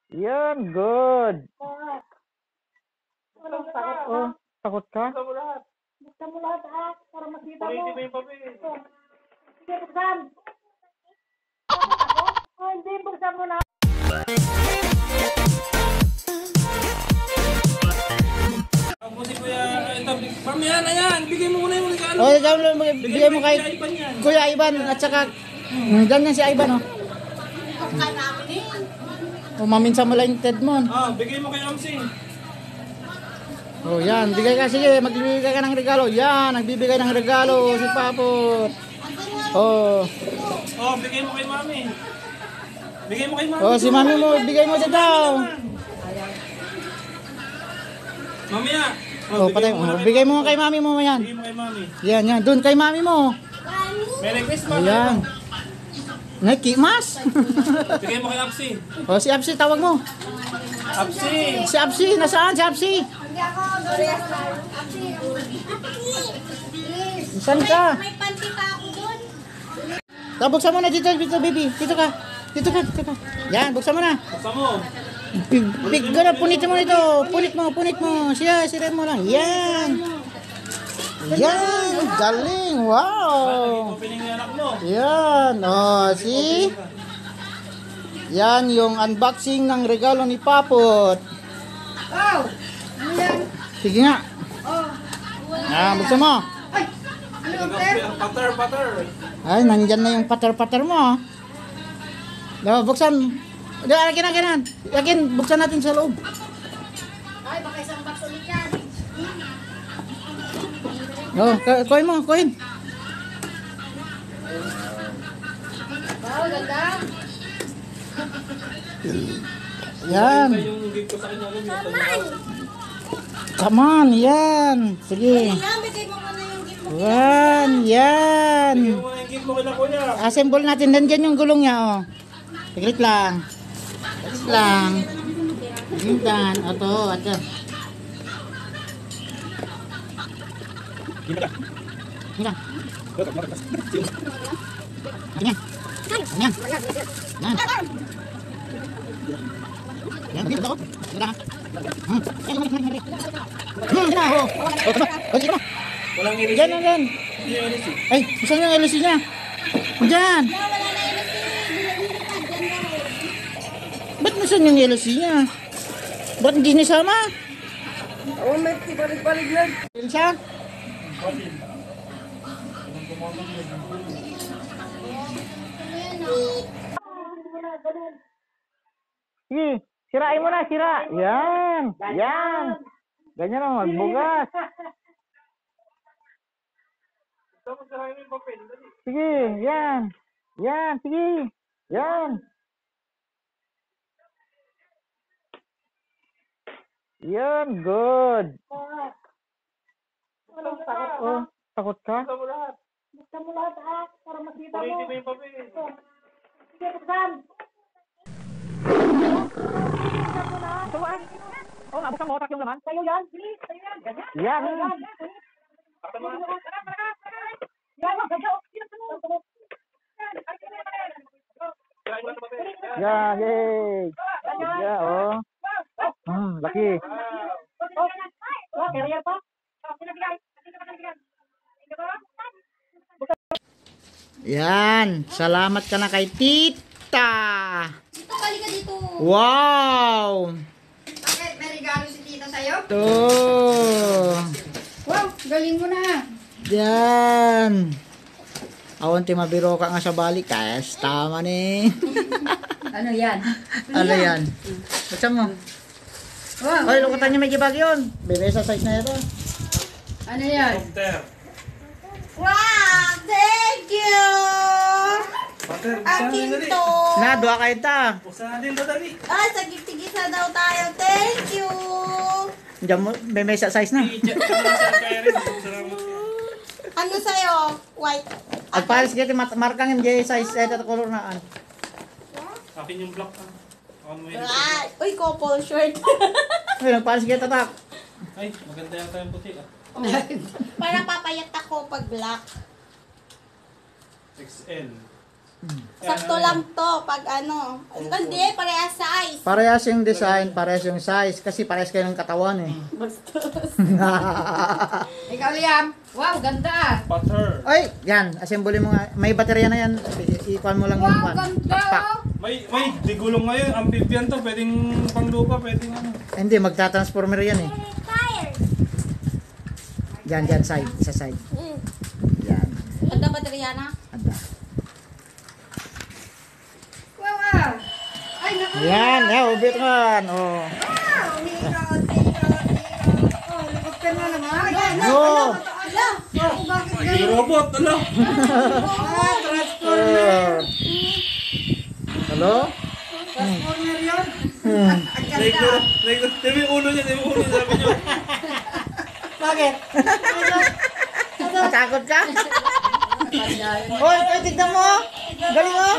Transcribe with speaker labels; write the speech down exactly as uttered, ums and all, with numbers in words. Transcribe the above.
Speaker 1: Yan, good.
Speaker 2: Walang takot ka.
Speaker 1: Oh, takot ka?
Speaker 2: Buksan mo lahat. Buksan mo lahat, ah, para makita mo. Puritin mo yung papel. Sige, buksan. Oh, hindi, buksan mo na.
Speaker 3: Kasi kuya, ito, mamaya na yan, bigay mo muna yung regalo.
Speaker 1: Oh, ikaw, bigay mo kay
Speaker 3: Ivan yan.
Speaker 1: Kuya Ivan at saka mm, ganyan si Ivan, oh. Oh, maminsan mo lang yung Ted mo.
Speaker 3: Ah, bigay mo kay Amsing.
Speaker 1: Oh, yan, bigay ka, sige, magbibigay ka ng regalo. Yan, nagbibigay ng regalo si Papot. Oh.
Speaker 3: Oh, bigay mo kay Mami. Bigay mo kay Mami.
Speaker 1: Oh, si Mami mo, bigay mo dyan daw.
Speaker 3: Mamaya.
Speaker 1: Oh, patay mo. Bigay mo kay Mami mo yan.
Speaker 3: Bigay mo kay Mami.
Speaker 1: Yan, yan, doon kay Mami mo.
Speaker 3: Merry Christmas.
Speaker 1: Ayan. Nakikimas.
Speaker 3: Bigay mo kay Apsi.
Speaker 1: Oh, si Apsi, tawag mo.
Speaker 3: Apsi.
Speaker 1: Si Apsi, nasaan si Apsi?
Speaker 4: Hindi ako, Gloria. Apsi.
Speaker 1: Saan ka?
Speaker 4: May panty pa ako doon.
Speaker 1: Buksan mo na dito, dito, baby. Dito ka. Dito ka, dito ka. Yan, buksan mo na.
Speaker 3: Buksan mo.
Speaker 1: Big, big, gana, punitin mo nito. Punit mo, punit mo. Siya, siren mo lang. Yan. Yan, galing. Wow.
Speaker 3: Opening yung anak mo.
Speaker 1: Yan, oh, see? Yan yung unboxing ng regalo ni Papot.
Speaker 4: Oh! Ano yan?
Speaker 1: Sige nga.
Speaker 4: Oh!
Speaker 1: Ah, buksan mo.
Speaker 4: Ay! Ano yung per?
Speaker 3: Butter, butter.
Speaker 1: Ay, nandyan na yung pater-pater mo. Diba, buksan. Diba, akin, akin, akin. Akin, buksan natin sa loob.
Speaker 4: Ay, baka isang box ulit yan.
Speaker 1: Oh, kuhin mo, kuhin.
Speaker 4: Wow, ganda.
Speaker 1: Yan.
Speaker 3: Ito yung gift ko sa kanya.
Speaker 4: Saman!
Speaker 1: Come on, yan. Sige.
Speaker 4: Yan, bigay mo muna yung gift mo.
Speaker 1: Yan, yan.
Speaker 3: Bigay mo yung gift mo kay kuya.
Speaker 1: Assemble natin. Nandyan yung gulong niya, oh. Saglit lang. Saglit lang. Gintan. Ito, ito. Gintan. Gintan. Ganyan. Ganyan. Yan. Yan, dito ako. Dito ako. Hmm. Yan, yan, yan, yan. Hmm, dito ako. Oh, tama. Oh, dito mo.
Speaker 3: Walang iris.
Speaker 1: Yan, yan, yan.
Speaker 3: Hindi yung iris.
Speaker 1: Ay, saan yung L C niya? Diyan.
Speaker 4: Wala na yun si Dilipad. Yan na eh.
Speaker 1: Ba't nasan yung L C niya? Ba't hindi nisama?
Speaker 2: Oh, may balik-balik lang.
Speaker 1: Elsa? Sige, sirain mo na, sira. Yan, yan. Ganyan o, magbugas.
Speaker 3: Ito mo sa yung papel. Dali.
Speaker 1: Sige, yan. Yan, sige. Yan. Yan, good.
Speaker 2: Walang takot ka.
Speaker 1: Oh, takot ka?
Speaker 3: Buksan mo lahat.
Speaker 2: Buksan mo lahat, ah, para makita mo.
Speaker 3: Puritin mo yung papel.
Speaker 2: Sige, buksan.
Speaker 1: Tumaan. Oh, nabuksan mo, otak yung laman.
Speaker 2: Sa'yo yan, please. Sa'yo yan. Ganyan.
Speaker 1: Yan.
Speaker 2: Yan.
Speaker 3: Pakta mo.
Speaker 2: Yan, ganyan.
Speaker 3: Kirain mo sa papel.
Speaker 1: Yan, yay. Yeah, oh. Hmm, laki.
Speaker 2: Oh, carrier pa?
Speaker 1: Yan, salamat ka na kay Tita.
Speaker 4: Dito, kali ka dito.
Speaker 1: Wow.
Speaker 4: Bakit? May regalo si tita sa'yo?
Speaker 1: To.
Speaker 4: Wow, galing mo na.
Speaker 1: Yan. Awan ti mabiro ka nga sa balik. Kayas, tama ni.
Speaker 4: Ano yan?
Speaker 1: Ano yan? Buksan mo.
Speaker 4: Wow.
Speaker 1: Hoy, lukutan niyo may gibag yun. Bebe sa size na ito.
Speaker 4: Ano yan?
Speaker 3: Butter.
Speaker 4: Wow, thank you!
Speaker 3: Butter.
Speaker 4: Akin to!
Speaker 1: Na, dua kayo ta.
Speaker 3: Buksan natin ito, dali.
Speaker 4: Ah, sagit-tigisa daw tayo. Thank you!
Speaker 1: Diyan mo, bebe sa size na.
Speaker 3: I-check ko na sa kaya rin. Salamat.
Speaker 4: Ano sa'yo? White.
Speaker 1: At pares kiti markang M J size ito color na.
Speaker 3: Akin yung black. ah. Ako mo yun.
Speaker 4: Ah, uy, couple shirt.
Speaker 1: Ay, nagpares kita tak.
Speaker 3: Ay, maganda yata yung puti ah.
Speaker 4: Para papayat ako pag black.
Speaker 3: X L.
Speaker 4: Sakto lang to pag ano. Hindi, parehas size.
Speaker 1: Parehas yung design, parehas yung size. Kasi parehas kayo ng katawan eh.
Speaker 2: Ikaw, Liam. Wow, ganda.
Speaker 3: Butter.
Speaker 1: Ay, yan. Assemble mo nga. May baterya na yan. I-ikuan mo lang yung
Speaker 2: Wow,
Speaker 1: kwan.
Speaker 2: ganda.
Speaker 1: Pakpak.
Speaker 2: Oh.
Speaker 3: May, may, digulong ngayon. Amphibian to. Pwedeng panglupa, pwedeng ano.
Speaker 1: Hindi, magta-transformer yan eh. Yan, yan, side. Sa side. Yan.
Speaker 4: Ganda baterya na.
Speaker 1: Anda.
Speaker 2: Wow, ah. Ay, naku.
Speaker 1: Yan, yan. Ubit man. Oh.
Speaker 2: Wow, hero, hero, hero. Oh, helicopter na naman.
Speaker 1: No.
Speaker 4: Ala,
Speaker 2: Oh, bakit
Speaker 3: Ay,
Speaker 2: ganun?
Speaker 3: robot, ano?
Speaker 2: Ah, transformer.
Speaker 1: Uh, hello?
Speaker 2: Transformer yun.
Speaker 1: Hmm.
Speaker 2: Ang
Speaker 3: Like,
Speaker 2: ganda.
Speaker 3: like, like, yung ulo niya, yung ulo niya, sabi niyo.
Speaker 2: Bakit?
Speaker 1: Takot ka? Hoy, hoy, tignan mo. Galing mo.